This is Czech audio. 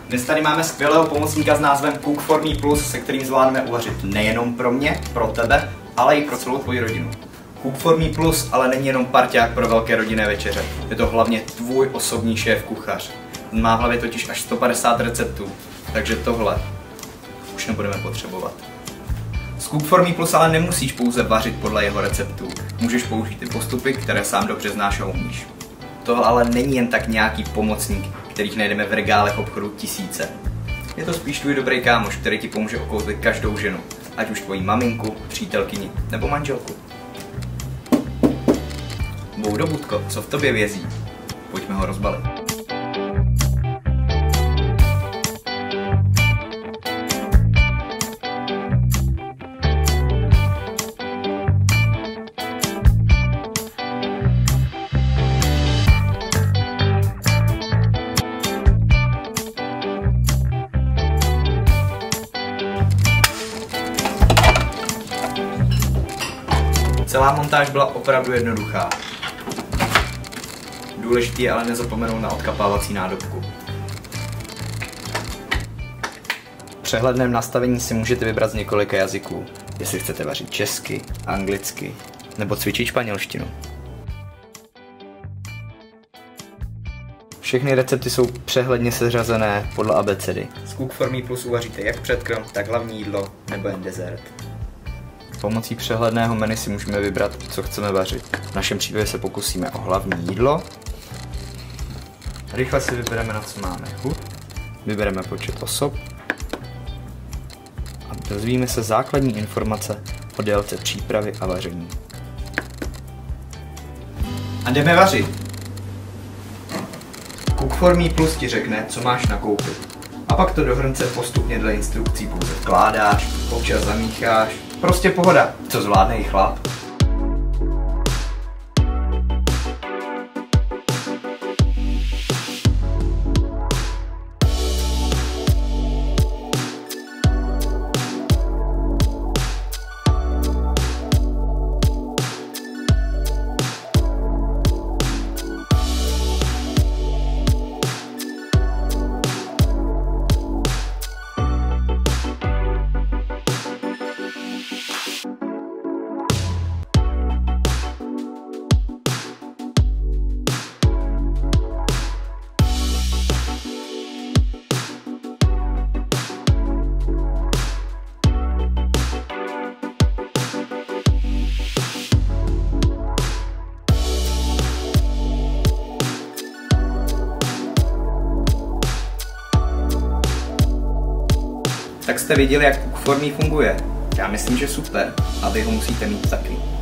Dnes tady máme skvělého pomocníka s názvem Cook for Me Plus, se kterým zvládneme uvařit nejenom pro mě, pro tebe, ale i pro celou tvoji rodinu. Cook for Me Plus ale není jenom parťák pro velké rodinné večeře, je to hlavně tvůj osobní šéf kuchař. On má v hlavě totiž až 150 receptů, takže tohle už nebudeme potřebovat. S Cook for Me Plus ale nemusíš pouze vařit podle jeho receptů, můžeš použít i postupy, které sám dobře znáš a umíš. Tohle ale není jen tak nějaký pomocník, kterých najdeme v regálech obchodu tisíce. Je to spíš tvůj dobrý kámoš, který ti pomůže okouzlit každou ženu, ať už tvoji maminku, přítelkyni nebo manželku. Boudo Budko, co v tobě vězí? Pojďme ho rozbalit. Celá montáž byla opravdu jednoduchá. Důležitý je ale nezapomenout na odkapávací nádobku. V přehledném nastavení si můžete vybrat z několika jazyků, jestli chcete vařit česky, anglicky nebo cvičit španělštinu. Všechny recepty jsou přehledně seřazené podle abecedy. S Cook for Me Plus uvaříte jak předkrm, tak hlavní jídlo nebo jen dezert. Pomocí přehledného menu si můžeme vybrat, co chceme vařit. V našem případě se pokusíme o hlavní jídlo. Rychle si vybereme, na co máme chuť. Vybereme počet osob. A dozvíme se základní informace o délce přípravy a vaření. A jdeme vařit! Cook for Me Plus ti řekne, co máš nakoupit. A pak to do hrnce postupně dle instrukcí pouze vkládáš, občas zamícháš. Prostě pohoda, co zvládne i chlap. Tak jste viděli, jak Cook for Me funguje. Já myslím, že super, a vy ho musíte mít taky.